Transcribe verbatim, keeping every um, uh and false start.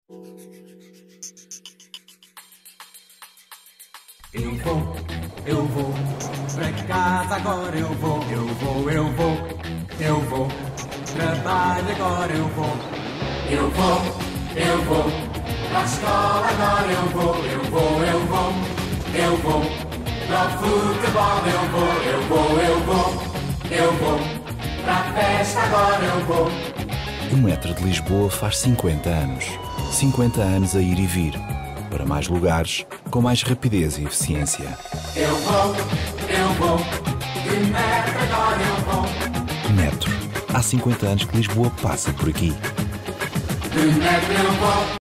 Eu vou, eu vou, pra casa agora eu vou, eu vou, eu vou, eu vou, trabalho agora eu vou, eu vou, eu vou, pra escola agora eu vou, eu vou, eu vou, eu vou, pra futebol eu vou, eu vou, eu vou, eu vou, pra festa agora eu vou. O metro de Lisboa faz cinquenta anos. cinquenta anos a ir e vir. Para mais lugares, com mais rapidez e eficiência. Eu vou, eu vou, de metro agora eu vou. Metro. Há cinquenta anos que Lisboa passa por aqui. De metro eu vou.